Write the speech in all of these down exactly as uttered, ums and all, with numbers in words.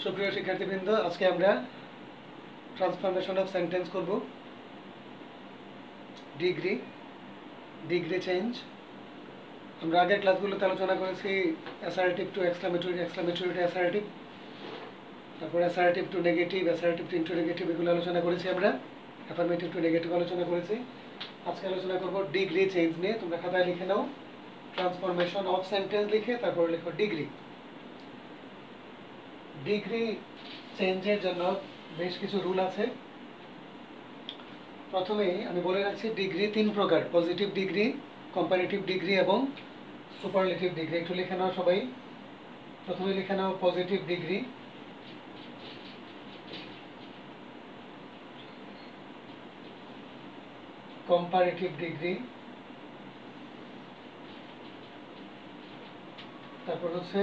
সুপ্রিয় শিক্ষার্থীবৃন্দ, আজকে আমরা ট্রান্সফরমেশন অফ সেন্টেন্স করব। ডিগ্রি ডিগ্রি চেঞ্জ আমরা আগের ক্লাসগুলোতে আলোচনা করেছি। Assertive to exclamatory, exclamatory to assertive, তারপর assertive to negative, assertive to interrogative, এগুলো আলোচনা করেছি আমরা। অ্যাফার্মেটিভ টু নেগেটিভ আলোচনা করেছি। আজকে আলোচনা করব ডিগ্রি চেঞ্জ নিয়ে। তোমরা খাতায় লিখে নাও ট্রান্সফরমেশন অফ সেন্টেন্স লিখে তারপর লিখো ডিগ্রি। ডিগ্রি চেঞ্জের জন্য বেশ কিছু রুল আছে। প্রথমে আমি বলে রাখছি, ডিগ্রি তিন প্রকার: পজিটিভ ডিগ্রি, কম্পারেটিভ ডিগ্রি এবং সুপারলেটিভ ডিগ্রি। একটু লিখে নাও সবাই। প্রথমে লিখে নাও পজিটিভ ডিগ্রি, কম্পারেটিভ ডিগ্রি, তারপর হচ্ছে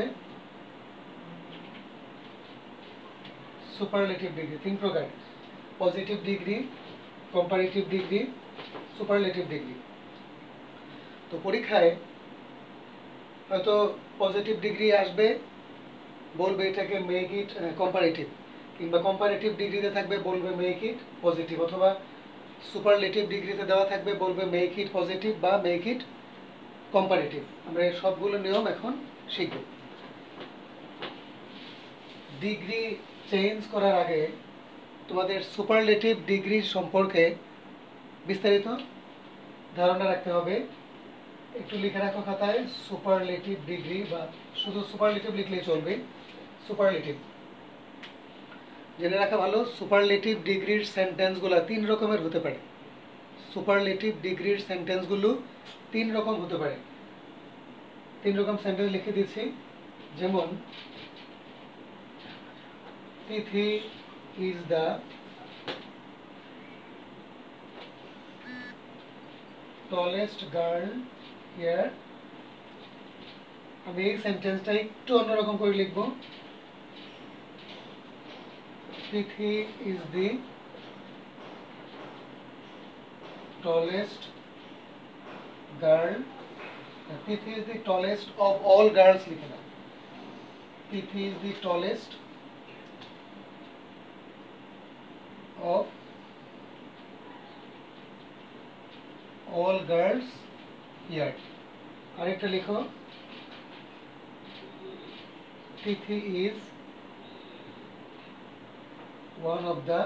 সুপারলেটিভ ডিগ্রি। তিন প্রকার: positive degree, comparative degree, superlative degree. তো পরীক্ষায় হয়তো পজিটিভ ডিগ্রি আসবে, বলবে এটাকে মেক ইট কম্পারেটিভ, কিংবা কম্পারেটিভ ডিগ্রিতে থাকবে বলবে মেক ইট পজিটিভ, অথবা সুপারলেটিভ ডিগ্রিতে দেওয়া থাকবে বলবে মেক ইট পজিটিভ বা মেক ইট কম্পারেটিভ। আমরা এই সবগুলো নিয়ম এখন শিখব। ডিগ্রি চেঞ্জ করার আগে তোমাদের সুপারলেটিভ ডিগ্রির সম্পর্কে বিস্তারিত ধারণা রাখতে হবে। একটু লিখে রাখো খাতায় সুপারলেটিভ ডিগ্রি, বা শুধু সুপারলেটিভ লিখলেই চলবে। সুপারলেটিভ জেনে রাখা ভালো। সুপারলেটিভ ডিগ্রির সেন্টেন্সগুলো তিন রকমের হতে পারে। সুপারলেটিভ ডিগ্রির সেন্টেন্সগুলো তিন রকম হতে পারে। তিন রকম সেন্টেন্স লিখে দিচ্ছি। যেমন, Tithi is the tallest girl here. আমি এই সেন্টেন্সটা একটু অন্যরকম করে লিখব। Tithi is the tallest girl. Tithi is the tallest of all girls লিখে না। Tithi is the tallest of all girls here. আরেকটা লিখো, তিথি is one of the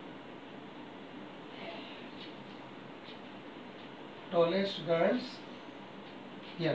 tallest girls here.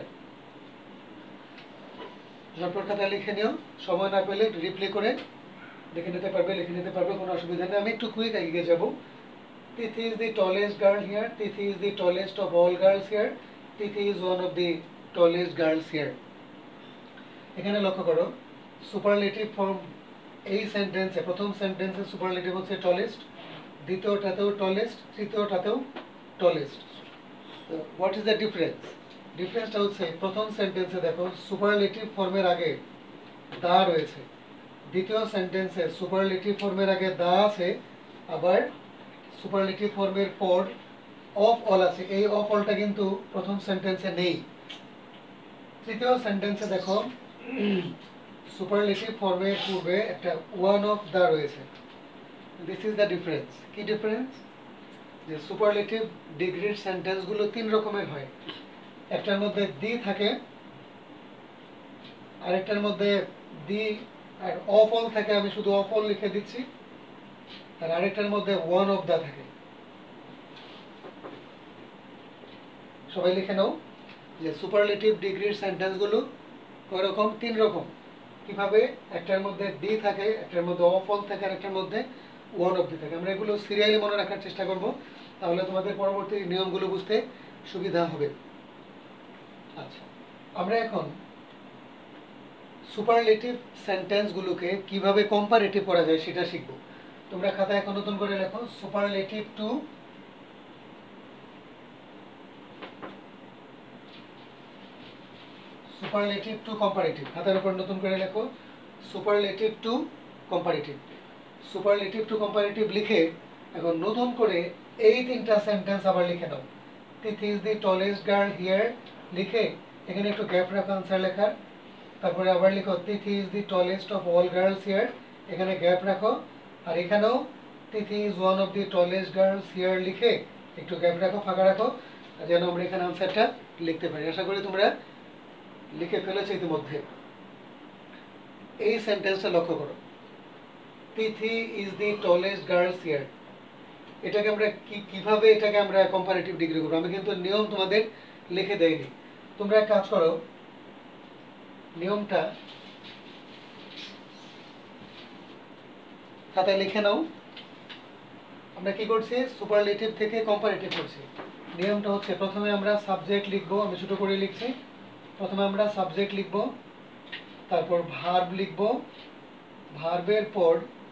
ঝটপট খাতায় লিখে নিও। সময় না পেলে রিপ্লে করে দেখে নিতে পারবে, লিখে নিতে পারবে, কোনো অসুবিধা নেই। আমি একটু কুইক এগিয়ে যাব। Tithi is the tallest girl here. Tithi is the tallest of all girls here. Tithi is one of the tallest girls here. এখানে লক্ষ্য করো, সুপারলেটিভ ফর্ম এই সেন্টেন্সে, প্রথম সেন্টেন্সে সুপারলেটিভ হচ্ছে টলেস্ট, দ্বিতীয়টাতেও টলেস্ট, তৃতীয়টাতেও tallest. What is the difference? ডিফারেন্সটা হচ্ছে, প্রথম সেন্টেন্সে দেখো সুপারলেটিভ ফর্মের আগে দা রয়েছে, দ্বিতীয় সেন্টেন্সে সুপারলেটিভ ফর্মের আগে দা আছে, আবার সুপারলেটিভ ফর্মের পর অফ অল আছে। এই অফ অলটা কিন্তু প্রথম সেন্টেন্সে নেই। তৃতীয় সেন্টেন্সে দেখো সুপারলেটিভ ফর্মের পূর্বে একটা ওয়ান অফ দা রয়েছে। This is the difference. কি ডিফারেন্স? যে সুপারলেটিভ ডিগ্রির সেন্টেন্সগুলো তিন রকমের হয়। একটার মধ্যে দি থাকে, আরেকটার মধ্যে দি আর অফ অল থাকে, আমি শুধু অফ অল লিখে দিচ্ছি, আর আরেকটার মধ্যে ওয়ান অফ দা থাকে। সবাই লিখে নাও যে সুপারলেটিভ ডিগ্রির সেন্টেন্সগুলো কয় রকম? তিন রকম। কিভাবে? একটার মধ্যে দি থাকে, একটার মধ্যে অফ অল থাকে, আর একটার মধ্যে ওয়ান অফ দি থাকে। আমরা এগুলো সিরিয়ালি মনে রাখার চেষ্টা করব, তাহলে তোমাদের পরবর্তী নিয়মগুলো বুঝতে সুবিধা হবে। আচ্ছা, আমরা এখন সুপারলেটিভ সেন্টেন্সগুলোকে কিভাবে কম্পারেটিভ করা যায় সেটা শিখব। তোমরা খাতায় এখন নতুন করে লেখো superlative to superlative to comparative. খাতার উপর নতুন করে লেখো superlative to comparative. Superlative to comparative লিখে এখন নতুন করে এই তিনটা সেন্টেন্স আবার লিখে নাও। Tithi is the tallest girl here লিখে এখানে একটু গ্যাপ রাখো আনসার লেখার। তারপরে আবার লিখো Tithi is the tallest of all girls here. এখানে গ্যাপ রাখো, আর এখানেও Tithi is one of the tallest girls here লিখে একটু গ্যাপ রাখো, ফাঁকা রাখো, যেন আমরা এখানে আনসারটা লিখতে পারি। আশা করি তোমরা লিখে ফেলেছো ইতিমধ্যে। এই সেন্টেন্সটা লক্ষ্য করো, Tithi is the tallest girls here. এটাকে আমরা কি কিভাবে এটাকে আমরা কম্পারেটিভ ডিগ্রি করবো, আমি কিন্তু নিয়ম তোমাদের লিখে দেইনি। তোমরা এক কাজ করো, নিয়মটা খাতায় লিখে নাও। আমরা কি করছি, সুপারলেটিভ থেকে কম্পারেটিভ করছি। নিয়মটা হচ্ছে, প্রথমে আমরা সাবজেক্ট লিখবো, আমি ছোট করে লিখছি। প্রথমে আমরা সাবজেক্ট লিখবো, তারপর ভার্ব লিখবো, ভার্বের পর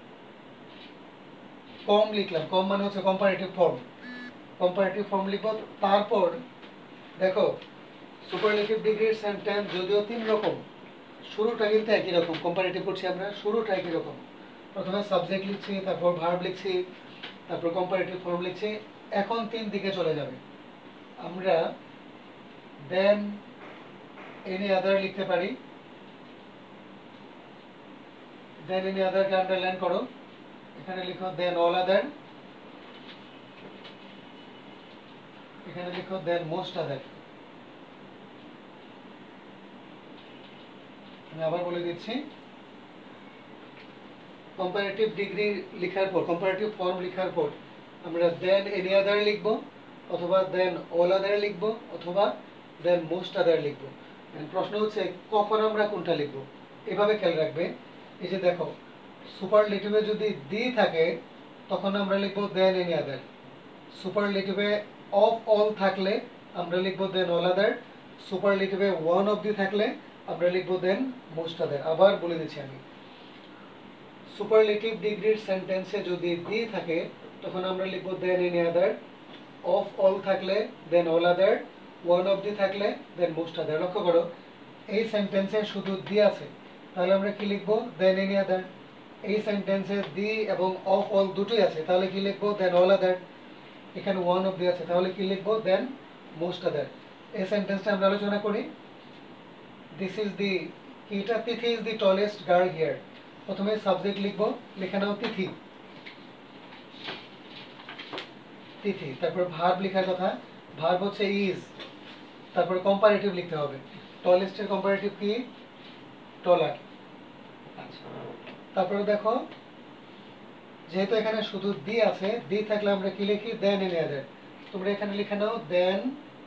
কম লিখলাম, কম মানে হচ্ছে কম্পারেটিভ ফর্ম, কম্পারেটিভ ফর্ম লিখবো। তারপর দেখো, সুপারলেটিভ ডিগ্রির সেন্টেন্স যদিও তিন রকম, শুরুটা কিন্তু একই রকম। কম্পারেটিভ করছি আমরা, শুরুটা একই রকম। প্রথমে সাবজেক্ট লিখছি, তারপর ভার্ব লিখছি, তারপর কম্পারেটিভ ফর্ম লিখছি। এখন তিন দিকে চলে যাবে, আমরা দেন এনি আদার লিখতে পারি। দেন এনি আদারকে আন্ডারলাইন করো, এখানে লিখো দেন অল আদার, এখানে লিখো দেন মোস্ট আদার। আমি আবার বলে দিচ্ছি, কম্পারেটিভ ডিগ্রি লেখার পর, কম্পারেটিভ ফর্ম লেখার পর আমরা দেন এনি আদার লিখবো, অথবা দেন অল আদার লিখবো, অথবা দেন মোস্ট আদার লিখবো। প্রশ্ন হচ্ছে কখন আমরা কোনটা লিখবো। এভাবে খেয়াল রাখবে, এই যে দেখো, সুপারলেটিভে যদি দি থাকে তখন আমরা লিখবো দেন এনি আদার। সুপারলেটিভে অফ অল থাকলে আমরা লিখবো দেন অল আদার। সুপারলেটিভে ওয়ান অফ দি থাকলে আমরা লিখবো দেন মোস্ট আদার। আবার বলে দিচ্ছি আমি, সুপারলেটিভ ডিগ্রির সেন্টেন্সে যদি দি থাকে তখন আমরা লিখবো than any other. Of all থাকলে than all other, one of the থাকলে দেন মোস্ট আদার। লক্ষ্য করো, এই সেন্টেন্সে শুধু দি আছে, তাহলে আমরা কি লিখবো, দেন এনি আদার। এই সেন্টেন্সে দি এবং অফ অল দুটোই আছে, তাহলে কি লিখবো, দেন অল আদার। এখানে ওয়ান অফ দি আছে, তাহলে কি লিখবো, দেন মোস্ট আদার। এই সেন্টেন্সটা আমরা আলোচনা করি। দিস ইজ দি, এটা Tithi is the tallest girl here. প্রথমে সাবজেক্ট লিখবো, লেখা নাও তিথি, তিথি। তারপর ভার্ব লেখার কথা, ভার্ব হচ্ছে ইজ। তারপর কম্পারেটিভ লিখতে হবে, টলেস্টের কম্পারেটিভ কি, টলার। আচ্ছা, তারপরে দেখো, যেহেতু এখানে শুধু দি আছে, দি থাকলে আমরা কি লিখি, দেন এনি আদার। তোমরা এখানে লিখে নাও দেন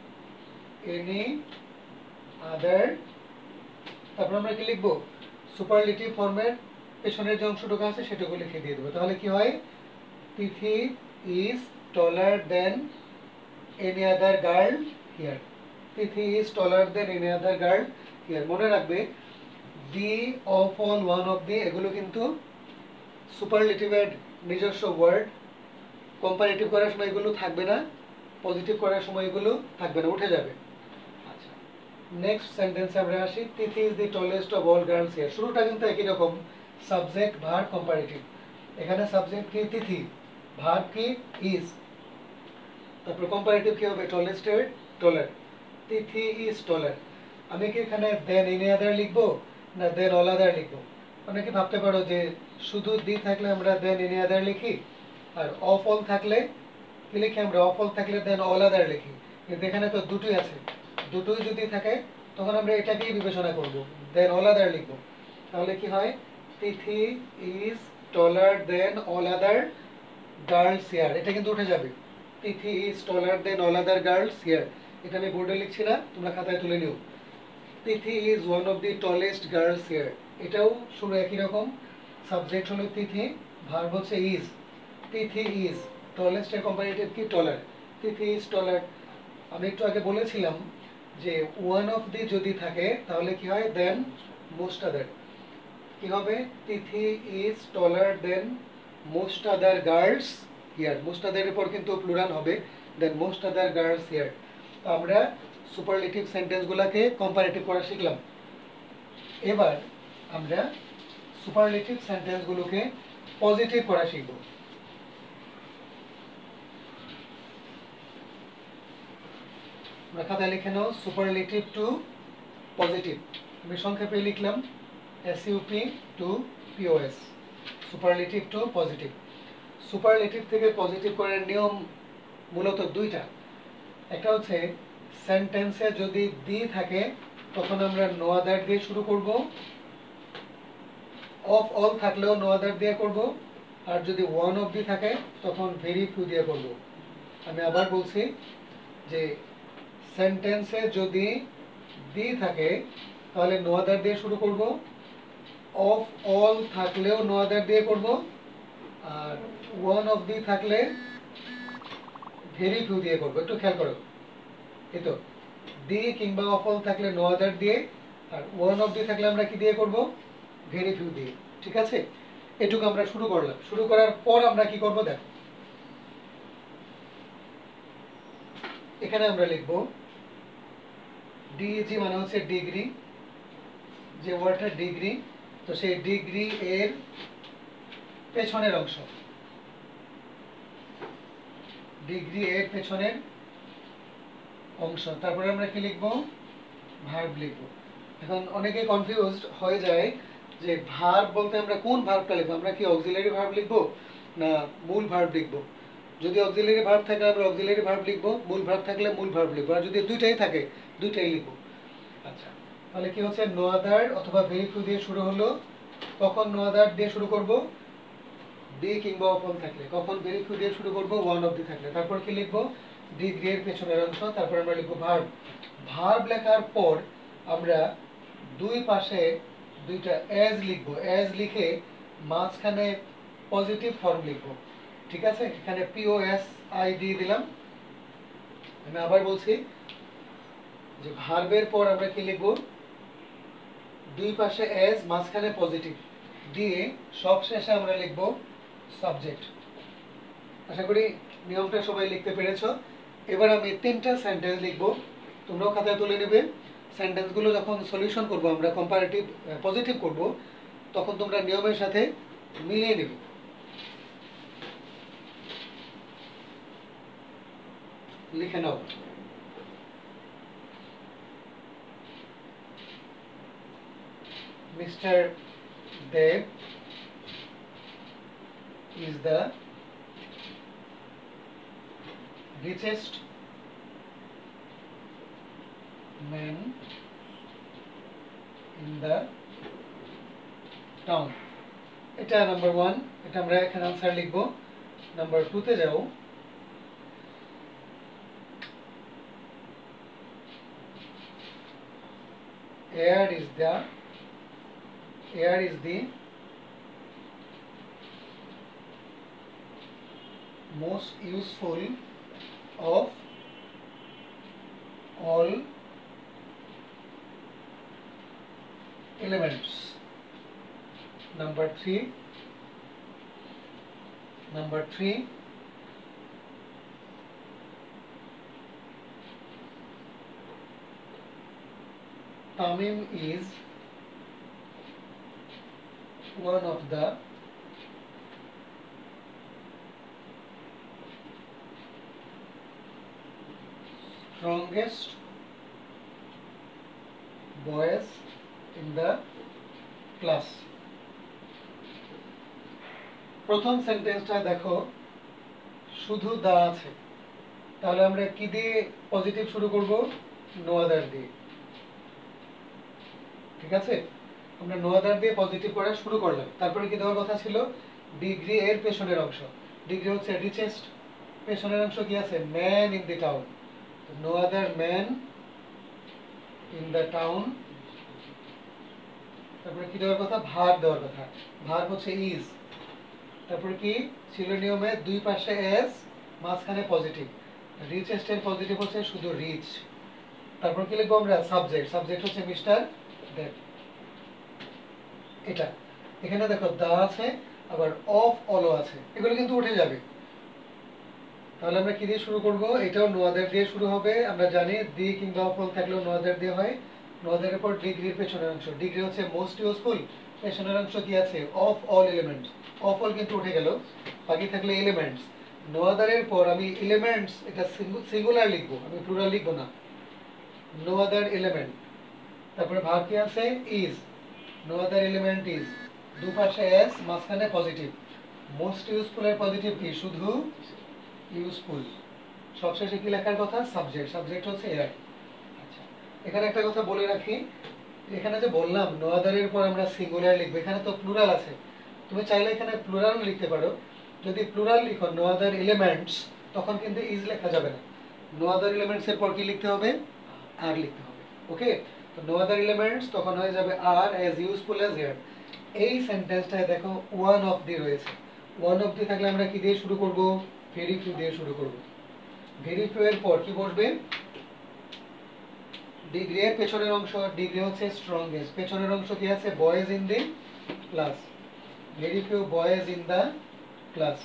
এনি আদার। তারপর আমরা কি লিখবো, সুপারলেটিভ ফর্মের পেছনের যে অংশটুকু আছে সেটুকু লিখে দিয়ে দেবো। তাহলে কি হয়, Tithi is taller than any other girl here. Tithi is taller than any other girl here. মনে রাখবে, the, of all, one of the এগুলো কিন্তু সুপারলেটিভের নিজস্ব ওয়ার্ড। কম্পারেটিভ করার সময় এগুলো থাকবে না, পজিটিভ করার সময় এগুলো থাকবে না, উঠে যাবে। আচ্ছা, নেক্সট সেন্টেন্সে আমরা আসি, Tithi is the tallest of all girls here. শুরুটা কিন্তু একই রকম, সাবজেক্ট ভার্ব কম্পারেটিভ। এখানে সাবজেক্ট কি, তিথি, ভার্ব কি, ইজ। তারপর কম্পারেটিভ কি হবে, টলেস্টের টলার। তিথি ইজ টলার। আমি কি এখানে দেন এনি আদার লিখবো না দেন অল আদার লিখবো? অনেকে ভাবতে পারো যে শুধু দি থাকলে আমরা দেন এনি আদার লিখি, আর অফ অল থাকলে কি লিখি আমরা, অফ অল থাকলে দেন অল আদার লিখি। কিন্তু এখানে তো দুটোই আছে, দুটোই যদি থাকে তখন আমরা এটাকেই বিবেচনা করব, দেন অল আদার লিখবো। তাহলে কি হয়, Tithi is taller than all other girls here. এটা কিন্তু উঠে যাবে, Tithi is taller than all other girls here. এটা আমি বোর্ডে লিখছি না, তোমরা খাতায় তুলে নিও। Tithi is one of the tallest girls here. এটাও শুরু একই রকম, সাবজেক্ট হলো তিথি, ভার্ব হচ্ছে ইজ। তিথি ইজ, টলেস্টের কম্পারেটিভ কি, টলার। তিথি ইজ টলার। আমি একটু আগে বলেছিলাম যে ওয়ান অফ দি যদি থাকে তাহলে কি হয়, দেন মোস্ট আদার। কি হবে, Tithi is taller than most other girls here. মোস্ট আদারের পর কিন্তু প্লুরাল হবে, than most other girls here. তো আমরা সুপারলেটিভ সেন্টেন্সগুলোকে কম্পারেটিভ করা শিখলাম। এবার আমরা সুপারলেটিভ সেন্টেন্সগুলোকে পজিটিভ করা শিখব। আমরা খাতায় লিখে নাও, সুপারলেটিভ টু পজিটিভ। আমি সংক্ষেপে লিখলাম S U P to P O S. Superlative to positive. Superlative থেকে পজিটিভ করার নিয়ম মূলত দুইটা। একটা হচ্ছে সেন্টেন্সে যদি দি থাকে তখন আমরা নো আদার দিয়ে শুরু করব, অফ অল থাকলেও নো আদার দিয়ে করব, আর যদি ওয়ান অফ দি থাকে তখন ভেরি ফিউ দিয়ে করব। আমি আবার বলছি যে সেন্টেন্সে যদি দি থাকে তাহলে নো আদার দিয়ে শুরু করব, অফ অল থাকলেও নো আদার দিয়ে করব, আর ওয়ান অফ দি থাকলে ভেরি ফিউ দিয়ে করব। একটু খেয়াল করো, এই তো দি কিংবা অফ অল থাকলে নো আদার দিয়ে, আর ওয়ান অফ দি থাকলে আমরা কি দিয়ে করব, ভেরি ফিউ দিয়ে। ঠিক আছে, এটুকু আমরা শুরু করলাম। শুরু করার পর আমরা কি করব দেখো, এখানে আমরা লিখব ডিজি মানে হচ্ছে ডিগ্রি, যে ওয়ার্ডটা ডিগ্রি, তো সেই ডিগ্রি এর পেছনের অংশ, ডিগ্রি এর পেছনের অংশ। তারপরে আমরা কি লিখব, ভার্ব লিখব। এখন অনেকে কনফিউজড হয়ে যায় যে ভার্ব বলতে আমরা কোন ভার্বটা লিখব, আমরা কি অক্সিলারি ভার্ব লিখব না মূল ভার্ব লিখব। যদি অক্সিলারি ভার্ব থাকে আমরা অক্সিলারি ভার্ব লিখব, মূল ভার্ব থাকলে মূল ভার্ব লিখব, আর যদি দুইটাই থাকে দুইটাই লিখব। আচ্ছা, তাহলে কি হচ্ছে, নো আদার অথবা ভেরি ফিউ দিয়ে শুরু হলো, কখন নো আদার দিয়ে শুরু করব, দি কিংবা অফ অল থাকলে। কখন ভেরি ফিউ দিয়ে শুরু করব, ওয়ান অফ দি থাকলে। তারপর কি লিখব, ডিগ্রি এর পেছনের অংশ। তারপর আমরা লিখব ভার্ব। ভার্ব লেখার পর আমরা দুই পাশে দুইটা এজ লিখব, এজ লিখে মাঝখানে পজিটিভ ফর্ম লিখব। ঠিক আছে, এখানে পিও এস আই দিয়ে দিলাম। আমি আবার বলছি যে ভার্বের পর আমরা কি লিখব, দুই পাশে এজ, মাঝখানে পজিটিভ দিয়ে সব শেষে আমরা লিখব সাবজেক্ট। আশা করি নিয়মটা সবাই লিখতে পেরেছো। এবার আমি তিনটা সেন্টেন্স লিখব, তোমরাও খাতায় তুলে নেবে। সেন্টেন্সগুলো যখন সলিউশন করব, আমরা কম্পারেটিভ পজিটিভ করব, তখন তোমরা নিয়মের সাথে মিলিয়ে নেবে। লিখে নাও। Mister Dev is the richest man in the town. এটা নাম্বার ওয়ান, এটা আমরা এখানে আনসার লিখবো। নাম্বার টু তে যাও। air is the air is the most useful of all elements. Number three, number three, Tamim is one of the strongest boys in the class. প্রথম সেন্টেন্সটা দেখো, শুধু দা আছে, তাহলে আমরা কি দিয়ে পজিটিভ শুরু করব, নো আদার দিয়ে। ঠিক আছে, আমরা নো আদার দিয়ে পজিটিভ করা শুরু করলাম। তারপরে কি দেওয়ার কথা ছিল, ডিগ্রি এর পেছনের অংশ। ডিগ্রি হচ্ছে রিচেস্ট, পেছনের অংশ কি আছে, man in the town. No other man in the town. তারপরে কি দেওয়ার কথা, ভার্ব দেওয়ার কথা। ভার্ব হচ্ছে ইজ। তারপরে কি ছিল নিয়মে, দুই পাশে এস, মাঝখানে পজিটিভ। রিচেস্ট এর পজিটিভ হচ্ছে শুধু রিচ। তারপর কি লিখবো আমরা, সাবজেক্ট। সাবজেক্ট হচ্ছে মিস্টার দেব। এটা এখানে দেখো দা আছে, আবার অফ অলও আছে, এগুলো কিন্তু উঠে যাবে। তাহলে আমরা কি দিয়ে শুরু করব, এটাও নো আদার দিয়ে শুরু হবে। আমরা জানি দি কিংবা অফ অল থাকলেও নো আদার দিয়ে হয়। নো আদারের পর ডিগ্রির পেছনের অংশ। ডিগ্রি হচ্ছে মোস্ট ইউজফুল, পেছনের অংশ কি আছে, of all elements. Of all কিন্তু উঠে গেল, বাকি থাকলে এলিমেন্টস। নো আদারের পর আমি এলিমেন্টস, এটা সিঙ্গুলার লিখবো, আমি প্লুরাল লিখবো না। No other element. তারপরে ভার্ব কি আছে, is. No other element is. দুপাশে এস, মাঝখানে পজিটিভ। মোস্ট ইউজফুল এর পজিটিভ কি? শুধু ইউজফুল। সবশেষে কি লেখার কথা? সাবজেক্ট। সাবজেক্ট হচ্ছে এয়ার। আচ্ছা, এখানে একটা কথা বলে রাখি, এখানে যে বললাম নো আদারের পর আমরা সিঙ্গুলার লিখবো, এখানে তো প্লুরাল আছে। তুমি চাইলে এখানে প্লুরাল লিখতে পারো। যদি প্লুরাল লিখো নো আদার এলিমেন্টস, তখন কিন্তু ইজ লেখা যাবে না। নো আদার এলিমেন্টস এর পর কি লিখতে হবে? আর লিখতে হবে। ওকে, তো নো আদার এলিমেন্টস তখন হয়ে যাবে আর অ্যাজ ইউজফুল অ্যাজ এয়ার। এই সেন্টেন্সটায় দেখো ওয়ান অফ দি রয়েছে। ওয়ান অফ দি থাকলে আমরা কি দিয়ে শুরু করব? ভেরি ফিউ দিয়ে শুরু করব। ভেরি ফিউ এর পর কি বসবে? ডিগ্রি এর পেছনের অংশ, ডিগ্রি হচ্ছে স্ট্রংগেস্ট। পেছনের অংশ কি আছে? Boys in the class. Very few boys in the class.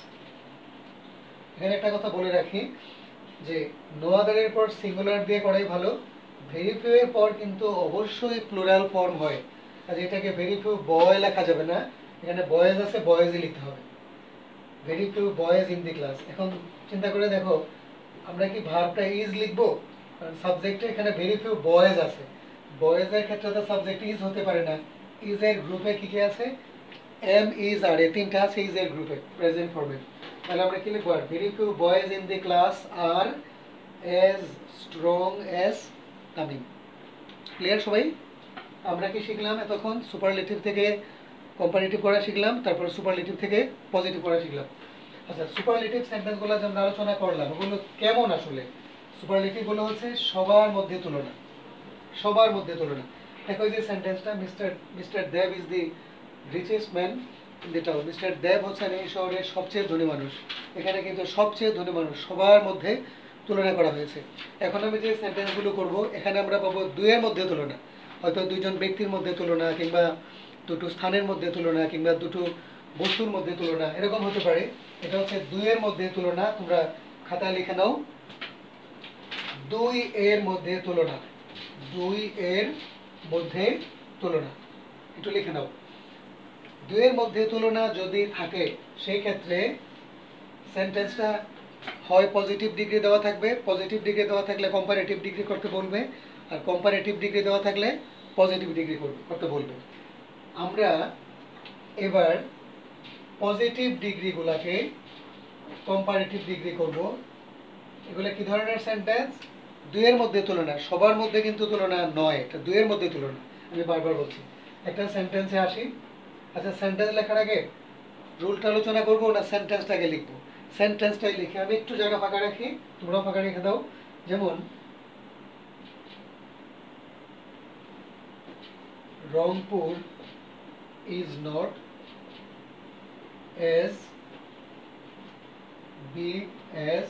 এখানে একটা কথা বলে রাখি যে নো আদারের পর সিঙ্গুলার দিয়ে করাই ভালো। ভেরি ফিউ এর পর কিন্তু অবশ্যই প্লুরাল ফর্ম হয়, আর এটাকে ভেরি ফিউ বয় লেখা যাবে না, এখানে বয়েজ আছে, বয়েজই লিখতে হবে। Very few boys in the class. এখন চিন্তা করে দেখো, আমরা কি ভার্বটা ইজ লিখবো? কারণ সাবজেক্টে এখানে ভেরি ফিউ বয়েজ আছে। বয়েজের ক্ষেত্রে তো সাবজেক্ট ইজ হতে পারে না। ইজ এর গ্রুপে কি কি আছে? এম, ইজ, আর এই তিনটা আছে ইজ এর গ্রুপে প্রেজেন্ট ফর্মে। তাহলে আমরা কি লিখবো? আর very few boys in the class are as strong as Tamim. Clear সবাই? আমরা কি শিখলাম এতক্ষণ? সুপারলেটিভ থেকে কম্পারেটিভ করা শিখলাম, তারপর সুপারলেটিভ থেকে পজিটিভ করা শিখলাম। আচ্ছা, সুপারলেটিভ সেন্টেন্সগুলো যে আমরা আলোচনা করলাম ওগুলো কেমন আসলে? সুপারলেটিভ গুলো হচ্ছে সবার মধ্যে তুলনা। সবার মধ্যে তুলনা। দেখো এই যে সেন্টেন্সটা, mister mister Dev is the richest man in the town. Mister Dev হচ্ছেন এই শহরের সবচেয়ে ধনী মানুষ। এখানে কিন্তু সবচেয়ে ধনী মানুষ সবার মধ্যে তুলনা করা হয়েছে। এখন আমি যে সেন্টেন্সগুলো করব, এখানে আমরা পাবো দুইয়ের মধ্যে তুলনা। হয়তো দুইজন ব্যক্তির মধ্যে তুলনা, কিংবা দুটো স্থানের মধ্যে তুলনা, কিংবা দুটো বস্তুর মধ্যে তুলনা, এরকম হতে পারে। এটা হচ্ছে দুইয়ের মধ্যে তুলনা। তোমরা খাতায় লিখে নাও, দুই এর মধ্যে তুলনা। দুই এর মধ্যে তুলনা একটু লিখে নাও। দুইয়ের মধ্যে তুলনা যদি থাকে, সেই ক্ষেত্রে সেন্টেন্সটা হয় পজিটিভ ডিগ্রি দেওয়া থাকবে, পজিটিভ ডিগ্রি দেওয়া থাকলে কম্পারেটিভ ডিগ্রি করতে বলবে, আর কম্পারেটিভ ডিগ্রি দেওয়া থাকলে পজিটিভ ডিগ্রি করতে বলবে। আমরা এবার পজিটিভ ডিগ্রিগুলোকে কম্পারেটিভ ডিগ্রি করব। এগুলো কি ধরনের সেন্টেন্স? দুইয়ের মধ্যে তুলনা। সবার মধ্যে কিন্তু তুলনা নয়, এটা দুইয়ের মধ্যে তুলনা। আমি বারবার বলছি। একটা সেন্টেন্সে আসি। আচ্ছা, সেন্টেন্স লেখার আগে রুলটা আলোচনা করবো না সেন্টেন্সটাকে লিখবো? সেন্টেন্সটাই লিখে আমি একটু জায়গা ফাঁকা রাখি, তোমরাও ফাঁকা রেখে দাও। যেমন Rangpur is not as big as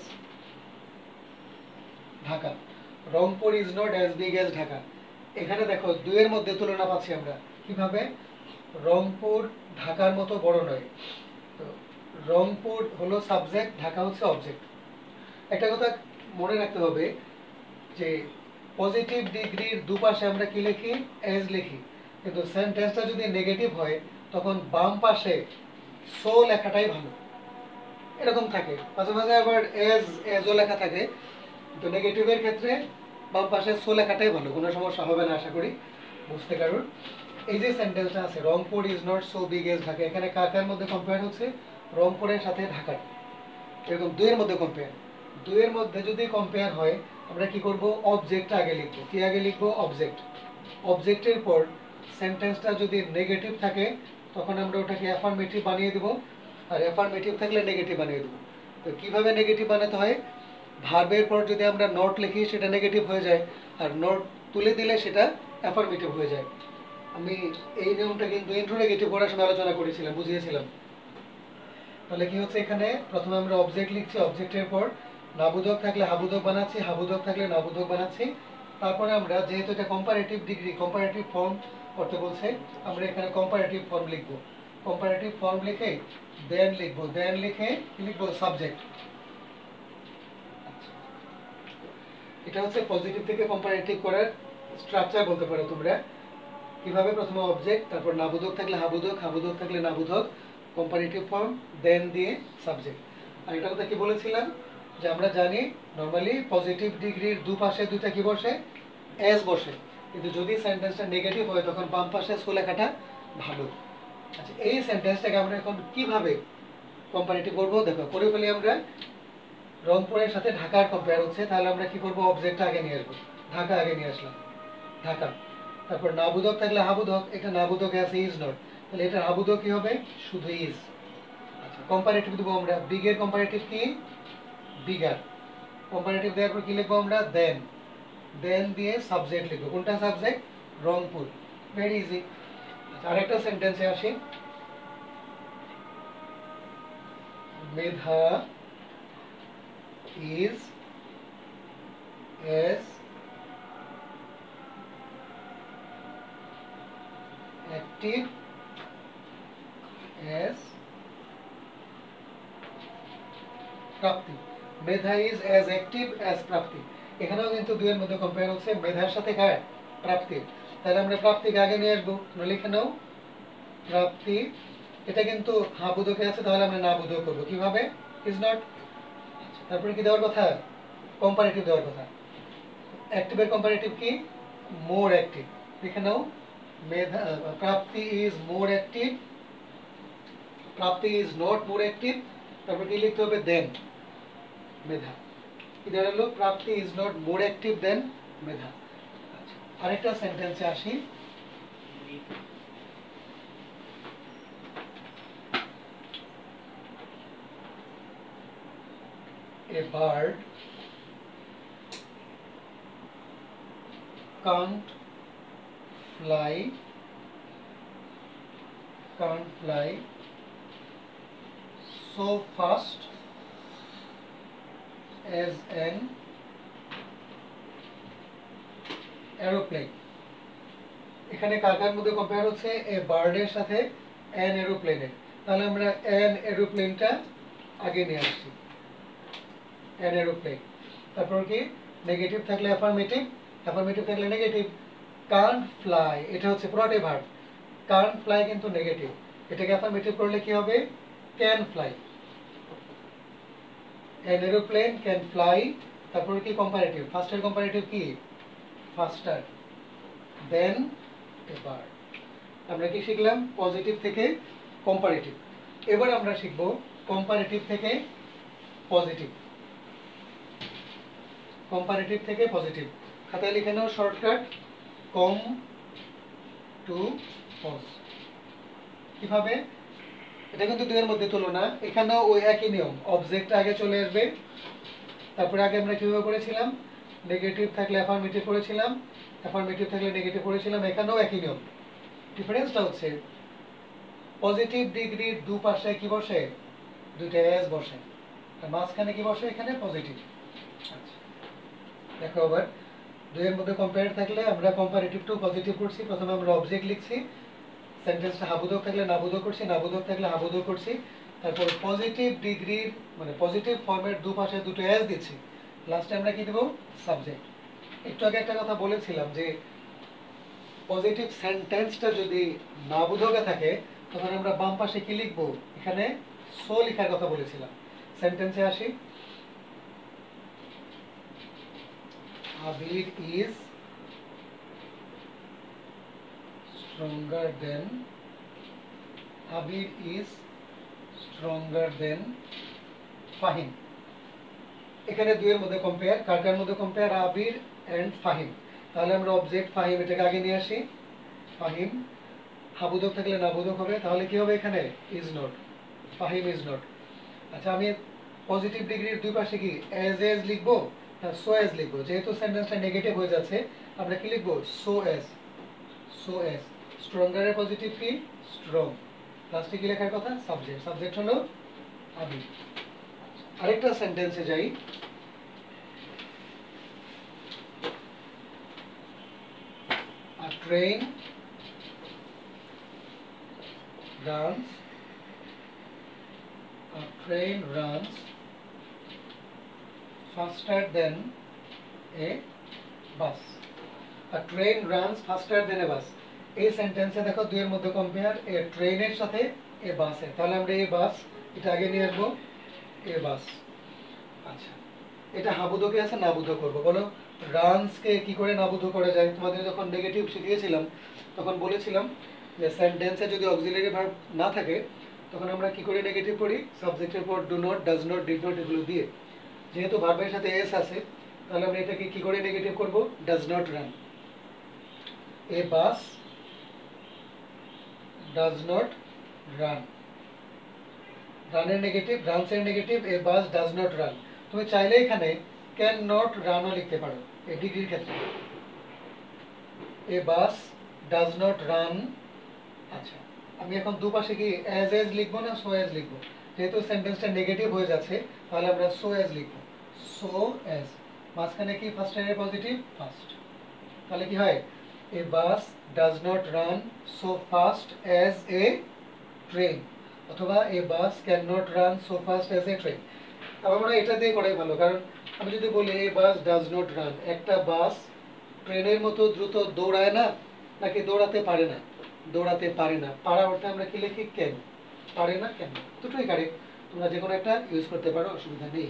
Dhaka. Rangpur is not as big as Dhaka. এখানে দেখো দুইয়ের মধ্যে তুলনা পাচ্ছি আমরা। কিভাবে? রংপুর ঢাকার মতো বড় নয়। তো রংপুর হলো সাবজেক্ট, ঢাকা হচ্ছে অবজেক্ট। একটা কথা মনে রাখতে হবে যে পজিটিভ ডিগ্রির দুপাশে আমরা কি লিখি? এজ লিখি। কিন্তু সেন্টেন্সটা যদি নেগেটিভ হয়, তখন বাম পাশে সো লেখাটাই ভালো। এরকম থাকে, মাঝে মাঝে আবার এজ এজও লেখা থাকে। তো নেগেটিভের ক্ষেত্রে বাম পাশে সো লেখাটাই ভালো, কোনো সমস্যা হবে না আশা করি বুঝতে। কারণ এই যে সেন্টেন্সটা আছে, Rangpur is not so big as Dhaka, এখানে কার কার মধ্যে কম্পেয়ার হচ্ছে? রংপুরের সাথে ঢাকার। এরকম দুইয়ের মধ্যে কম্পেয়ার। দুইয়ের মধ্যে যদি কম্পেয়ার হয়, আমরা কি করব? অবজেক্ট আগে লিখবো। কি আগে লিখবো? অবজেক্ট। অবজেক্টের পর সেন্টেন্সটা যদি নেগেটিভ থাকে, তখন আমরা ওটাকে অ্যাফার্মেটিভ বানিয়ে দেবো, আর অ্যাফার্মেটিভ থাকলে নেগেটিভ বানিয়ে দেবো। তো কীভাবে নেগেটিভ বানাতে হয়? ভার্বের পর যদি আমরা নট লিখি, সেটা নেগেটিভ হয়ে যায়, আর নট তুলে দিলে সেটা অ্যাফার্মেটিভ হয়ে যায়। আমি এই নিয়মটা কিন্তু ইন্ট্রোগেটিভ করার সময় আলোচনা করেছিলাম, বুঝিয়েছিলাম। তাহলে কি হচ্ছে? এখানে প্রথমে আমরা অবজেক্ট লিখছি, অবজেক্টের পর নাবুদক থাকলে হাবুদক বানাচ্ছি, হাবুদক থাকলে নাবুদক বানাচ্ছি। তারপরে আমরা যেহেতু এটা কম্পারেটিভ ডিগ্রি, কম্পারেটিভ ফর্ম করতে বলছে, আমরা এখানে কম্পারেটিভ ফর্ম লিখবো। কম্পারেটিভ ফর্ম লিখে দেন লিখবো, দেন লিখে লিখবো সাবজেক্ট। এটা হচ্ছে পজিটিভ থেকে কম্পারেটিভ করার স্ট্রাকচার বলতে পারো তোমরা। কিভাবে? প্রথমে অবজেক্ট, তারপর নাবুদক থাকলে হাবুদক, হাবুদক থাকলে নাবুদক, কম্পারেটিভ ফর্ম, দেন দিয়ে সাবজেক্ট। আর এটা কথা কি বলেছিলাম যে আমরা জানি নর্মালি পজিটিভ ডিগ্রির দুপাশে দুইটা কি বসে? এস বসে। কিন্তু যদি সেন্টেন্সটা নেগেটিভ হয়, তখন বাম পাশে সো লেখাটা ভালো। আচ্ছা, এই সেন্টেন্সটাকে আমরা এখন কিভাবে কম্পারেটিভ করবো দেখো, করে ফেলি আমরা। রংপুরের সাথে ঢাকার কম্পেয়ার হচ্ছে, তাহলে আমরা কি করবো, অবজেক্টটা আগে নিয়ে আসবো, ঢাকা আগে নিয়ে আসলাম, ঢাকা। তারপর নাবুদক থাকলে হাবুদক, এটা নাবুদক আছে ইজ নট, তাহলে এটা হাবুদক কি হবে, শুধু ইজ। আচ্ছা, কম্পারেটিভ দেবো আমরা, বিগের কম্পারেটিভ কি, বিগার। কম্পারেটিভ দেওয়ার পর কি লিখবো আমরা, দেন। দেন দিয়ে সাবজেক্ট লিখবো, কোনটা সাবজেক্ট, রংপুর, ভেরি ইজি। আচ্ছা, আরেকটা সেন্টেন্সে আসি, মেধা is as active as Prapti. Medha is as active as প্রাপ্তি, এখানেও কিন্তু দুইয়ের মধ্যে কম্পেয়ার হচ্ছে, মেধার সাথে কার, প্রাপ্তি। তাহলে আমরা প্রাপ্তিকে আগে নিয়ে আসবো, লিখে নাও প্রাপ্তি। এটা কিন্তু হাবুদকে আছে, তাহলে আমরা নাবুদক করবো, কিভাবে, ইজ নট। তারপরে কি দেওয়ার কথা, কম্পারেটিভ দেওয়ার কথা। অ্যাক্টিভের কম্পারেটিভ কি, মোর অ্যাক্টিভ, লিখে নাও Medha, Prapti is more active, Prapti is not more active. তারপর কি লিখতে হবে, দেন মেধা। কি দাঁড়ালো, Prapti is not more active than Medha. আচ্ছা, আরেকটা সেন্টেন্সে আসি, a bird can't fly can't fly so fast as an aeroplane। এখানে কার কার মধ্যে কম্পেয়ার হচ্ছে, এ বার্ডের সাথে অ্যান এরোপ্লেনের, তাহলে আমরা অ্যান এরোপ্লেনটা আগে নিয়ে আসছি, অ্যান এরোপ্লেন। তারপর কি, নেগেটিভ থাকলে অ্যাফার্মেটিভ, অ্যাফার্মেটিভ থাকলে নেগেটিভ। কান্ট ফ্লাই, এটা হচ্ছে প্রোডাক্টিভ ভার্ব, কান্ট ফ্লাই কিন্তু নেগেটিভ, এটাকে অ্যাফার্মেটিভ করলে কি হবে, can fly. An aeroplane can fly. তারপর কি, কম্পারেটিভ, ফার্স্টের কম্পারেটিভ কি, ফাস্টার দেন এ বার্ড। আমরা কি শিখলাম, পজিটিভ থেকে কম্পারেটিভ। এবার আমরা শিখব কম্পারেটিভ থেকে পজিটিভ, কম্পারেটিভ থেকে পজিটিভ। খাতায় লিখে নাও শর্টকাট, কম টু পজ। কিভাবে, এটা কিন্তু দুইয়ের মধ্যে তুলনা, এখানেও ওই একই নিয়ম, অবজেক্ট আগে চলে আসবে। তারপরে আগে আমরা কিভাবে করেছিলাম, নেগেটিভ থাকলে অ্যাফার্মেটিভ করেছিলাম, অ্যাফার্মেটিভ থাকলে নেগেটিভ করেছিলাম, এখানেও একই নিয়ম। ডিফারেন্সটা হচ্ছে পজিটিভ ডিগ্রির দুপাশে কি বসে, দুইটা এস বসে, আর মাঝখানে কি বসে, এখানে পজিটিভ। আচ্ছা, দেখো আবার দুইয়ের মধ্যে কম্পেয়ার থাকলে আমরা কম্পারেটিভ টু পজিটিভ করছি, প্রথমে আমরা অবজেক্ট লিখছি, সেন্টেন্সটা হাবুদক থাকলে নাবুদক করছি, নাবুদক থাকলে হাবুদক করছি। তারপর পজিটিভ ডিগ্রির মানে পজিটিভ ফর্মের দুপাশে দুটো এস দিচ্ছি, লাস্টে আমরা কি দেব, সাবজেক্ট। একটু আগে একটা কথা বলেছিলাম যে পজিটিভ সেন্টেন্সটা যদি নাবুদকে থাকে, তখন আমরা বাম পাশে কি লিখবো, এখানে সো লেখার কথা বলেছিলাম। সেন্টেন্সে আসি, Abir is stronger than Abir is stronger than Fahim। এখানে দুইয়ের মধ্যে কম্পেয়ার, কার কার মধ্যে কম্পেয়ার, আবির এন্ড ফাহিম। তাহলে আমরা অবজেক্ট ফাহিম এটাকে আগে নিয়ে আসি, ফাহিম। হাবুদক থাকলে নাবুদক হবে, তাহলে কি হবে, এখানে is not, Fahim is not. আচ্ছা, আমি পজিটিভ ডিগ্রির দুই পাশে কি এজ এজ লিখবো না সো এজ লিখবো, যেহেতু সেন্টেন্সটা নেগেটিভ হয়ে যাচ্ছে আমরা কি লিখবো, সো এজ, সো এজ। স্ট্রঙ্গারের পজিটিভ কি, স্ট্রং, লাস্টে কি লেখার কথা, সাবজেক্ট, সাবজেক্ট হলো আবির। আরেকটা সেন্টেন্সে যাই, a train runs a train runs faster than a bus। a train runs faster than a bus, এই সেন্টেন্সে দেখো দুইয়ের মধ্যে কম্পেয়ার, এ ট্রেনের সাথে এ বাসের, তাহলে আমরা এই বাস এটা আগে নিয়ে আসবো, এ বাস। আচ্ছা, এটা হাবুদকে আছে, নাবুদক করবো, বলো রানসকে কি করে নাবুদ করা যায়। তোমাদের যখন নেগেটিভ শিখিয়েছিলাম তখন বলেছিলাম যে সেন্টেন্সে যদি অক্সিলারি ভার্ব না থাকে তখন আমরা কি করে নেগেটিভ করি, সাবজেক্টের পর do not, does not, did not এগুলো দিয়ে। যেহেতু ভার্বের সাথে এস আছে তাহলে আমরা এটাকে কি করে নেগেটিভ করব, does not run. A bus does not run, রানের নেগেটিভ, রানসের negative, a bus does not run. তুমি চাইলে এখানে ক্যান নট রানও লিখতে পারো এই ডিগ্রির ক্ষেত্রে। A bus does not run. আচ্ছা, আমি এখন দুপাশে কি অ্যাজ এজ লিখবো না সো অ্যাজ লিখবো? যেহেতু সেন্টেন্সটা নেগেটিভ হয়ে যাচ্ছে তাহলে আমরা সো অ্যাজ লিখবো, সো অ্যাজ। মাঝখানে কি ফার্স্ট এর পজিটিভ ফার্স্ট, তাহলে কি হয়, a bus does not run so fast as a train, অথবা a bus can not run so fast as a train. আবার মনে হয় এটা দিয়ে করাই ভালো, কারণ আমি যদি বলি a bus does not run, একটা বাস ট্রেনের মতো দ্রুত দৌড়ায় না, নাকি দৌড়াতে পারে না? দৌড়াতে পারে না, পারা অর্থে আমরা কি লিখি, কেন। পারে না কেন, দুটোই কারেক্ট, তোমরা যে কোনো একটা ইউজ করতে পারো, অসুবিধা নেই।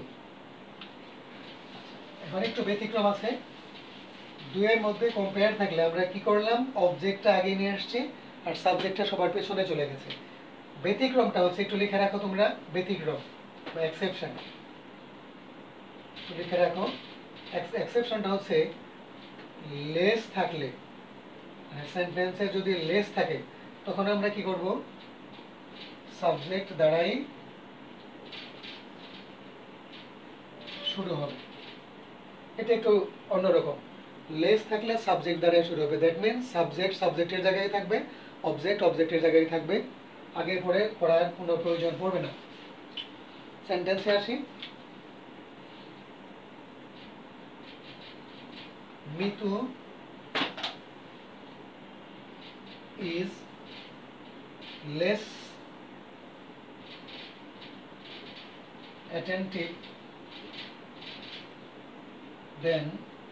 এখন একটু ব্যতিক্রম আছে, দুইয়ের মধ্যে কম্পেয়ার থাকলে আমরা কি করলাম, অবজেক্টটা আগে নিয়ে আসছি আর সাবজেক্টটা সবার পেছনে চলে গেছে। ব্যতিক্রমটা হচ্ছে, একটু লিখে রাখো তোমরা, ব্যতিক্রম বা এক্সেপশন লিখে রাখো। এক্সেপশনটা হচ্ছে লেস থাকলে, সেন্টেন্সে যদি লেস থাকে তখন আমরা কি করব, সাবজেক্ট দ্বারাই শুরু হবে। এটা একটু অন্যরকম, লেস থাকলে সাবজেক্ট দ্বারাই শুরু হবে। দ্যাট মিনস সাবজেক্ট সাবজেক্টের জায়গায় থাকবে, অবজেক্ট অবজেক্টের জায়গায় থাকবে, আগে পরে পড়ার কোনো প্রয়োজন পড়বে না। সেন্টেন্সে আসি, Mitu is less attentive than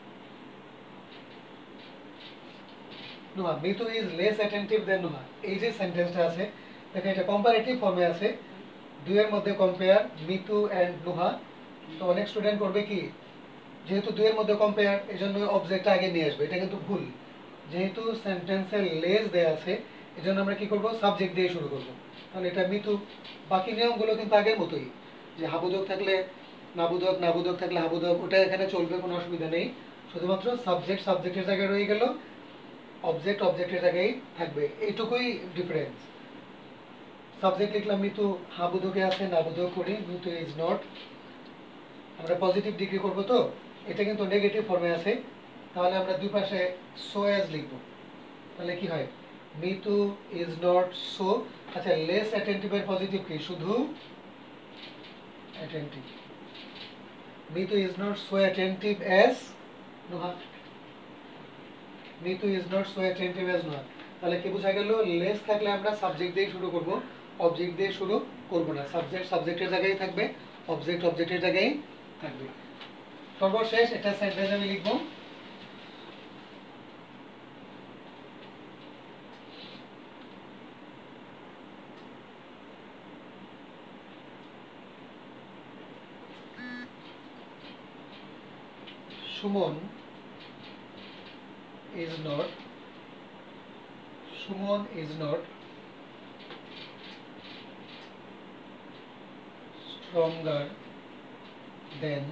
Nuha. Mitu is less attentive than Nuha. এই যে সেন্টেন্সটা আছে দেখো, এটা কম্পারেটিভ ফর্মে আছে, দুইয়ের মধ্যে কম্পেয়ার মিতু এন্ড নুহা। তো অনেক স্টুডেন্ট করবে কি, যেহেতু দুইয়ের মধ্যে কম্পেয়ার এজন্য অবজেক্টটা আগে নিয়ে আসবে, এটা কিন্তু ভুল। যেহেতু সেন্টেন্সের লেস দেয়া আছে এজন্য আমরা কি করব, সাবজেক্ট দিয়ে শুরু করব। তাহলে এটা মিতু। বাকি নিয়মগুলো কিন্তু আগের মতোই, যে হাবুদক থাকলে নাবুদক, নাবুদক থাকলে হাবুদক, ওটা এখানে চলবে, কোনো অসুবিধা নেই। শুধুমাত্র সাবজেক্ট সাবজেক্টের জায়গায় রয়ে গেল, অবজেক্ট অবজেক্টের জায়গায় থাকবে, এইটুকুই ডিফারেন্স। সাবজেক্ট লিখলাম মিতু, হাবুদকে আছে, নাবুদক করি, মিতু ইজ নট। আমরা পজিটিভ ডিগ্রি করব, তো এটা কিন্তু নেগেটিভ ফর্মে আছে, তাহলে আমরা দুই পাশে সো অ্যাজ লিখব। তাহলে কি হয়, মিতু ইজ নট সো। আচ্ছা, লেস অ্যাটেন্টিভের পজিটিভ কি, শুধু attentive. Mitu is not so attentive as Nuha, Mitu is not so attentive as Nuha. তাহলে কি বোঝা গেল, লেস থাকলে আমরা সাবজেক্ট দিয়ে শুরু করব, অবজেক্ট দিয়ে শুরু করব না। সাবজেক্ট সাবজেক্টের জায়গায় থাকবে, অবজেক্ট অবজেক্টের জায়গায় থাকবে। সর্বশেষ এটা সেন্টেন্স আমি লিখব, Suman is not Suman is not stronger than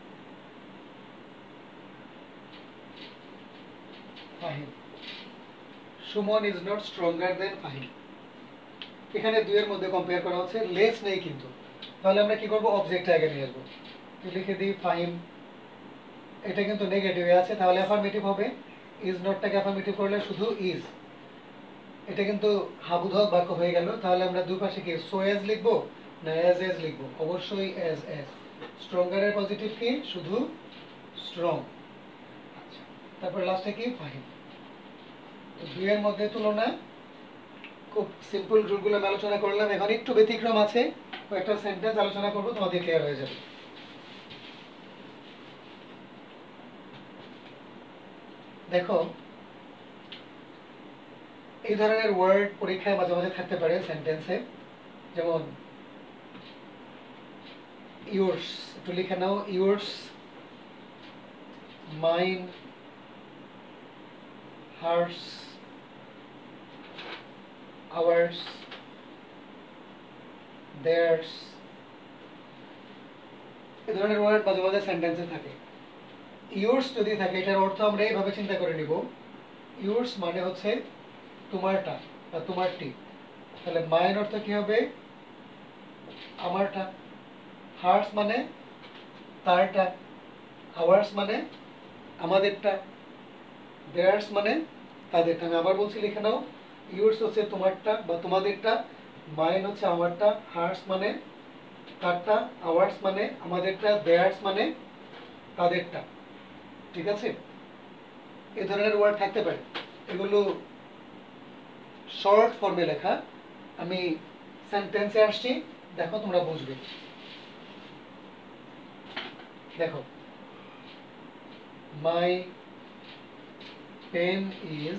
Fahim. Suman is not stronger than Fahim. এখানে দুইয়ের মধ্যে কম্পেয়ার করা হচ্ছে, লেস নেই কিন্তু। তাহলে আমরা কি করব, অবজেক্ট আগে নিয়ে আসবো। লিখে দিই ফাহিম, এটা কিন্তু নেগেটিভে আছে, তাহলে অ্যাফার্মেটিভ হবে। ইজ নটটাকে অ্যাফার্মেটিভ করলে শুধু ইজ, এটা কিন্তু হাবুধক বাক্য হয়ে গেল। তাহলে আমরা দুই পাশে কি সো অ্যাজ লিখবো না অ্যাজ এজ লিখবো? অবশ্যই অ্যাজ এজ। স্ট্রঙ্গারের পজিটিভ কি, শুধু স্ট্রং। আচ্ছা, তারপর লাস্টে কি, ফাহিম। তো দুইয়ের মধ্যে তুলনা, খুব সিম্পল রুলগুলো আমি আলোচনা করলাম। এখন একটু ব্যতিক্রম আছে, কয়েকটা সেন্টেন্স আলোচনা করবো, তোমাদের ক্লিয়ার হয়ে যাবে। দেখো, এই ধরনের ওয়ার্ড পরীক্ষায় মাঝে মাঝে থাকতে পারে সেন্টেন্সে, যেমন ইয়োর্স, একটু লিখে নাও, yours, mine, hers, ours, theirs, এই ধরনের ওয়ার্ড মাঝে মাঝে সেন্টেন্সে থাকে। ইয়োর্স যদি থাকে এটার অর্থ আমরা এইভাবে চিন্তা করে নিব, ইয়োর্স মানে হচ্ছে তোমারটা বা তোমারটি, তাহলে মাইন অর্থ কি হবে আমারটা, হার্স মানে তারটা, আওয়ার্স মানে আমাদেরটা, দেয়ার্স মানে তাদেরটা। আমি আবার বলছি লিখে নাও, ইয়োর্স হচ্ছে তোমারটা বা তোমাদেরটা, মাইন হচ্ছে আমারটা, হার্স মানে তারটা, আওয়ার্স মানে আমাদেরটা, দেয়ার্স মানে তাদেরটা। ঠিক আছে, এই ধরনের ওয়ার্ড থাকতে পারে, এগুলো শর্ট ফর্মে লেখা। আমি সেন্টেন্সে আসছি, দেখো তোমরা বুঝবে। দেখো, my pen is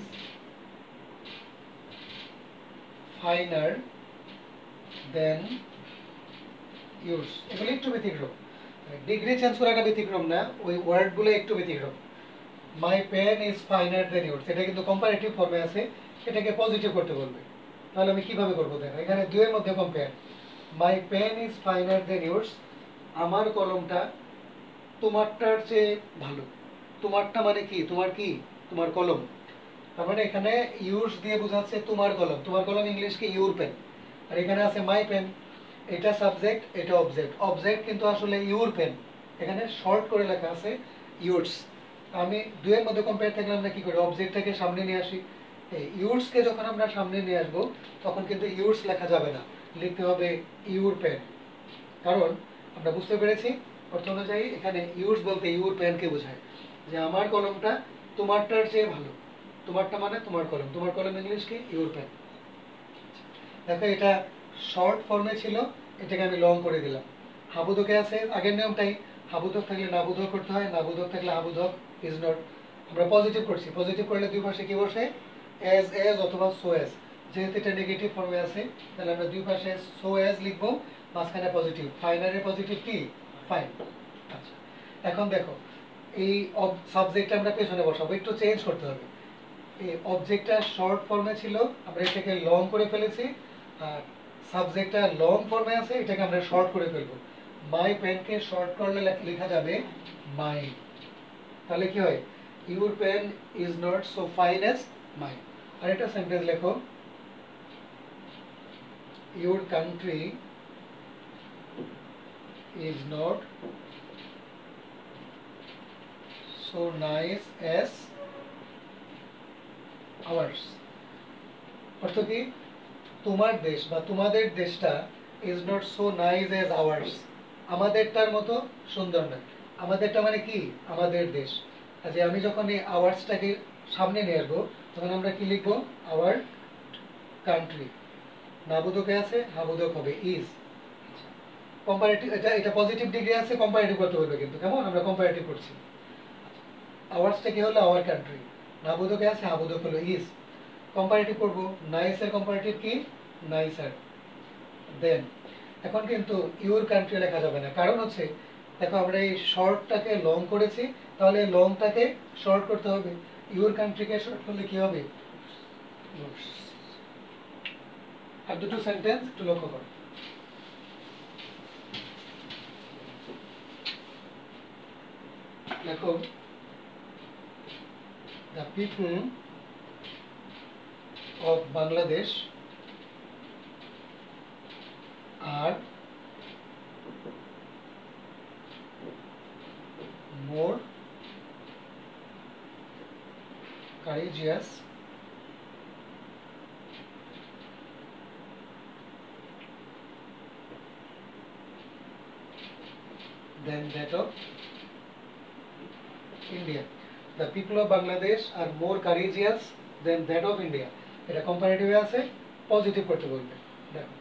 finer than yours. এগুলো একটু ব্যতিক্রম, ডিগ্রি চেঞ্জ করা একটা ব্যতিক্রম না, ওই ওয়ার্ডগুলো একটু ব্যতিক্রম। My pen is finer than yours, এটা কিন্তু কম্পারেটিভ ফর্মে আছে, এটাকে পজিটিভ করতে বলবে। তাহলে আমি কিভাবে করবো দেখো, এখানে দুইয়ের মধ্যে compare. My pen is finer than yours, আমার কলমটা তোমারটার চেয়ে ভালো। তোমারটা মানে কি, তোমার কি, তোমার কলম। তার মানে এখানে ইউর্স দিয়ে বোঝাচ্ছে তোমার কলম, তোমার কলম ইংলিশ কি ইউর পেন, আর এখানে আছে মাই পেন, এটা সাবজেক্ট এটা অবজেক্ট, অবজেক্ট কিন্তু আসলে ইউর পেন, এখানে শর্ট করে লেখা আছে ইউর্স। আমি দুইয়ের মধ্যে কম্পেয়ার থাকলে আমরা কি করি, অবজেক্টটাকে সামনে নিয়ে আসি। এই ইউর্সকে যখন আমরা সামনে নিয়ে আসবো তখন কিন্তু ইউর্স লেখা যাবে না, লিখতে হবে ইউর পেন, কারণ আমরা বুঝতে পেরেছি অর্থ অনুযায়ী এখানে ইউর্স বলতে ইউর পেনকে বোঝায়, যে আমার কলমটা তোমারটার চেয়ে ভালো। তোমারটা মানে তোমার কলম, তোমার কলম ইংলিশ কি ইউর পেন। দেখো এটা শর্ট ফর্মে ছিল, এটাকে আমি লং করে দিলাম। হাবুদকে আছে আগের নিয়মটাই, হাবুদক থাকলে নাবুদক করতে হয়, নাবুদক থাকলে হাবুদক ইজ নট। আমরা পজিটিভ করছি, পজিটিভ করলে দুই পাশে কি বসে, এজ এজ অথবা সো এজ। যেহেতু এটা নেগেটিভ ফর্মে আছে তাহলে আমরা দুই পাশে সো এজ লিখবো, মাঝখানে পজিটিভ, ফাইনালের পজিটিভ কি ফাইন। আচ্ছা, এখন দেখো এই সাবজেক্টটা আমরা পেছনে বসাবো, একটু চেঞ্জ করতে হবে। এই অবজেক্টটা শর্ট ফর্মে ছিল, আমরা এটাকে লং করে ফেলেছি, আর সাবজেক্টটা লং ফর্মে আছে, এটাকে আমরা শর্ট করে ফেলবো। মাই পেনকে শর্ট করলে লেখা যাবে মাই, তাহলে কি হয়, your pen is not so fine as my. আর একটা সেন্টেন্স লেখো, your country is not so nice as ours. অর্থ কি, তোমার দেশ বা তোমাদের দেশটা is not so nice as ours, আমাদেরটার মতো সুন্দর নয়। আমাদেরটা মানে কি, আমাদের দেশ। আচ্ছা, আমি যখন এই আওয়ার্সটাকে সামনে নিয়ে আসবো তখন আমরা কি লিখবো, আওয়ার কান্ট্রি, নাবুদকে আছে হাবুদক হবে ইজ। কম্পারেটিভ, এটা এটা পজিটিভ ডিগ্রি আছে, কম্পারেটিভ করতে বলবে কিন্তু, কেমন আমরা কম্পারেটিভ করছি। আওয়ার্সটা কি হলো আওয়ার কান্ট্রি, নাবুদকে আছে হাবুদক হলো ইজ। কম্পারেটিভ করব, নাইসের কম্পারেটিভ কি নাইসার। দেন এখন কিন্তু ইউর কান্ট্রি লেখা যাবে না, কারণ হচ্ছে দেখো আমরা এই শর্টটাকে লং করেছি, তাহলে লংটাকে শর্ট করতে হবে, ইউর কান্ট্রিকে শর্ট করলে কি হবে। আর দুটো সেন্টেন্স একটু লক্ষ্য করো। দেখো, the people of Bangladesh are more courageous than that of India. The people of Bangladesh are more courageous than that of India. এটা কম্পারেটিভে আছে, পজিটিভ করতে বলবে। দেখো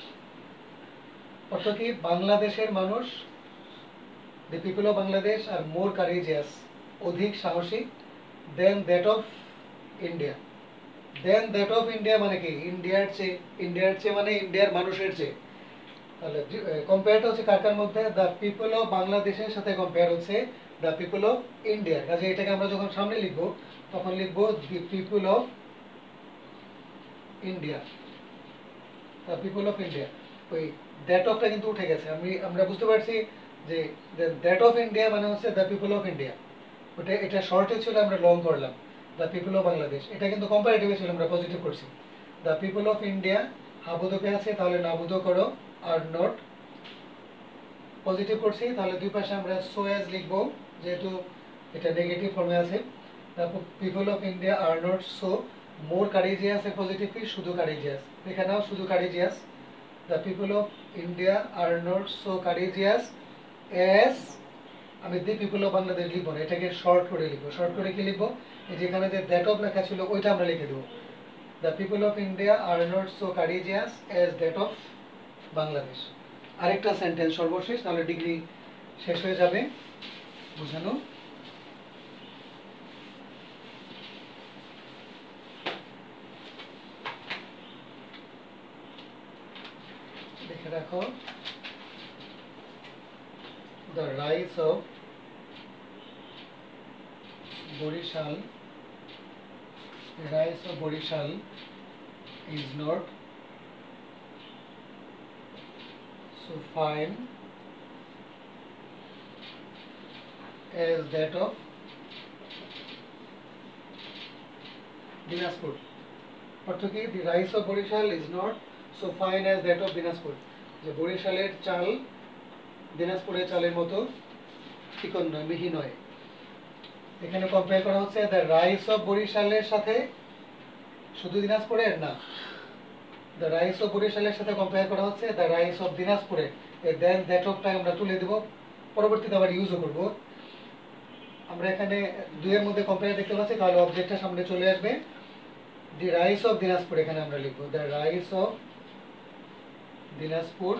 অর্থ কি, বাংলাদেশের মানুষ, the people of Bangladesh are more courageous, অধিক সাহসী, than that of India. Than that of India মানে কি, ইন্ডিয়ার চেয়ে, ইন্ডিয়ার চেয়ে মানে ইন্ডিয়ার মানুষের চেয়ে। তাহলে কম্পেয়ারটা হচ্ছে কার কার মধ্যে, দ্য পিপল অফ বাংলাদেশের সাথে কম্পেয়ার হচ্ছে দ্য পিপল অফ ইন্ডিয়া। কাজে এটাকে আমরা যখন সামনে লিখবো তখন লিখবো the people of India. The people of India, ওই দ্যাট অফটা কিন্তু উঠে গেছে। আমি আমরা বুঝতে পারছি যে দ্যাট অফ ইন্ডিয়া মানে হচ্ছে দ্য পিপল অফ ইন্ডিয়া, ওটা এটা শর্টে ছিল, আমরা লং করলাম দ্য পিপল অফ বাংলাদেশ। এটা কিন্তু কম্পারেটিভে ছিল, আমরা পজিটিভ করছি। দ্য পিপল অফ ইন্ডিয়া হাবুদকে আছে, তাহলে নাবুদো করো, আর নট পজিটিভ করছি, তাহলে দুই পাশে আমরা সো অ্যাজ লিখবো, যেহেতু এটা নেগেটিভ ফর্মে আছে। তারপর people of India are not so more courageous এর পজিটিভ কি, শুধু কারেজিয়াস, এখানেও শুধু courageous. The people of India are not so courageous as, আমি দি পিপল অফ বাংলাদেশ লিখবো না, এটাকে শর্ট করে লিখবো। শর্ট করে কি লিখবো, এই যেখানে যে দ্যাট অফ লেখা ছিল ওইটা আমরা লিখে দেবো, the people of India are not so courageous as that of Bangladesh. আরেকটা সেন্টেন্স সর্বশেষ, তাহলে ডিগ্রি শেষ হয়ে যাবে বোঝানো। দেখে রাখো, the rice of Barishal, rice of Barishal is not so fine as that of Dinajpur. অর্থ কি, the rice of Borishal is not so fine as that of Dinajpur, যে বরিশালের চাল দিনাজপুরের চালের মতো চিকন নয়, মিহি নয়। এখানে কম্পেয়ার করা হচ্ছে দ্য রাইস অফ বরিশালের সাথে, শুধু দিনাজপুরের না, দ্য রাইস অফ বরিশালের সাথে কম্পেয়ার করা হচ্ছে দ্য রাইস অফ দিনাজপুরের। দেন দ্যাট অফটা আমরা তুলে দেব, পরবর্তীতে আবার ইউজও করব। আমরা এখানে দুইয়ের মধ্যে কম্পেয়ার দেখতে পাচ্ছি, তাহলে অবজেক্টটা সামনে চলে আসবে, দি রাইস অফ দিনাজপুর, এখানে আমরা লিখবো দ্য রাইস অফ দিনাজপুর।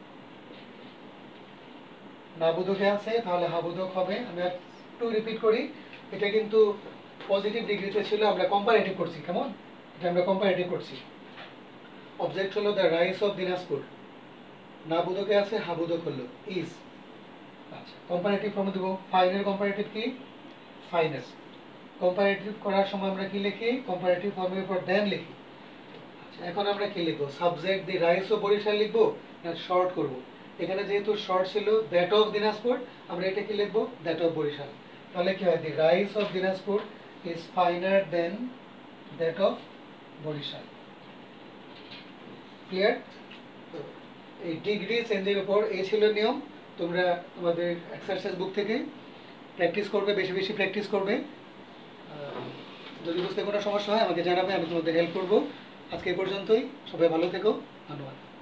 নাবুদকে আছে, তাহলে হাবুদক হবে। আমি একটু রিপিট করি, এটা কিন্তু পজিটিভ ডিগ্রিতে ছিল, আমরা কম্পারেটিভ করছি, কেমন, এটা আমরা কম্পারেটিভ করছি। অবজেক্ট হলো দ্য রাইস অফ দিনাজপুর, নাবুদকে আছে, হাবুদক হলো ইজ। আচ্ছা, কম্পারেটিভ ফর্মে দেবো, ফাইনের কম্পারেটিভ কি, ফাইনেস। কম্পারেটিভ করার সময় আমরা কি লিখি, কম্পারেটিভ ফর্মের উপর দেন লিখি। আচ্ছা, এখন আমরা কি লিখবো, subject the rice of Barishal লিখবো না শর্ট করবো। এখানে যেহেতু শর্ট ছিল দ্যাট অফ দিনাজপুর, আমরা এটা কি লিখবো, দ্যাট অফ বরিশাল। তাহলে কি হয়, the rice of Dinajpur is finer than that of Barishal. Clear? তো এই ডিগ্রি চেঞ্জের উপর এই ছিল নিয়ম। তোমরা তোমাদের এক্সারসাইজ বুক থেকে প্র্যাকটিস করবে, বেশি বেশি প্র্যাকটিস করবে। যদি বুঝতে কোনো সমস্যা হয় আমাকে জানাবে, আমি তোমাদের হেল্প করবো। আজকে এই পর্যন্তই, সবাই ভালো থেকো, ধন্যবাদ।